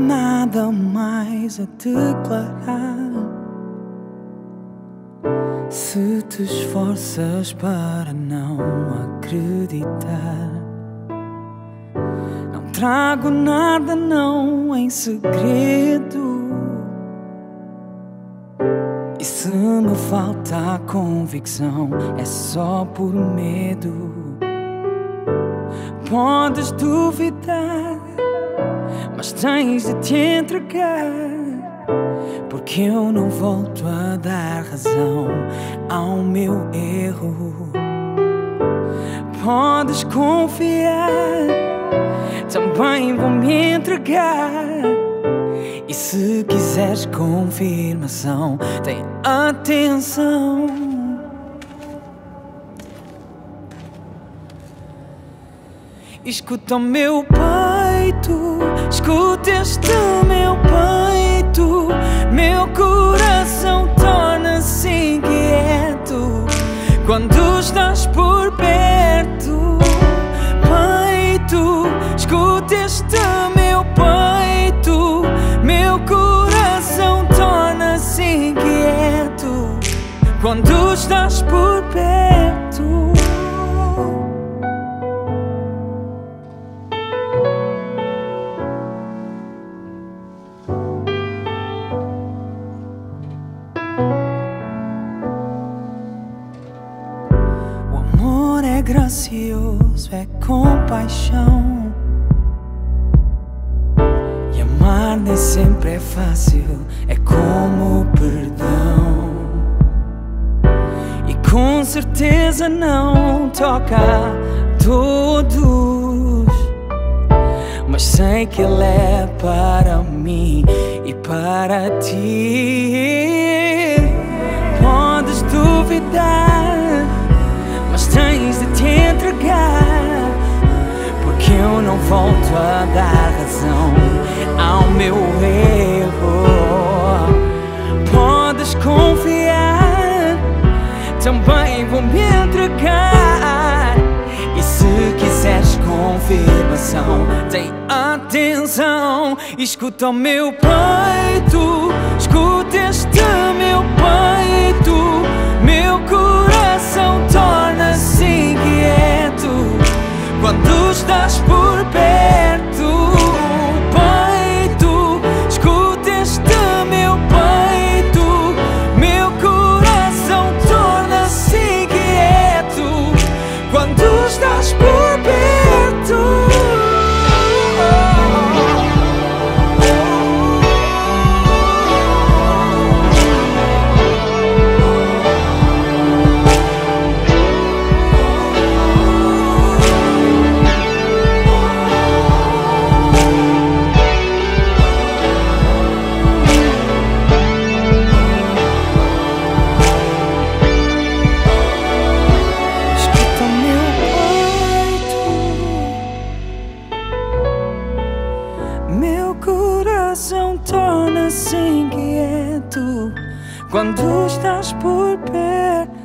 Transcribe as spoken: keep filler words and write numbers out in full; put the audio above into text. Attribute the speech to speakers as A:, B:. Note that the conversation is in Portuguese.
A: nada mais a declarar. Se te esforças para não acreditar, não trago nada não em segredo. E se me falta a convicção, é só por medo. Podes duvidar, mas tens de te entregar, porque eu não volto a dar razão ao meu erro. Podes confiar, também vou me entregar. E se quiseres confirmação, tem atenção. Escuta o meu peito, escuta este meu peito. Meu coração torna-se inquieto quando estás por perto. Peito, escuta este meu peito. Meu coração torna-se inquieto quando estás por perto. É gracioso, é compaixão. E amar nem sempre é fácil, é como perdão. E com certeza não toca a todos, mas sei que ele é para mim e para ti. Podes duvidar, mas tens de te entregar, porque eu não volto a dar razão ao meu erro. Podes confiar, também vou me entregar. E se quiseres confirmação, tem atenção. Escuta o meu peito, escuta este meu peito. Meu coração torna-se inquieto quando estás por perto. Peito, escuta este meu peito. Meu coração torna-se inquieto quando estás por perto. Meu coração torna-se inquieto quando estás por perto.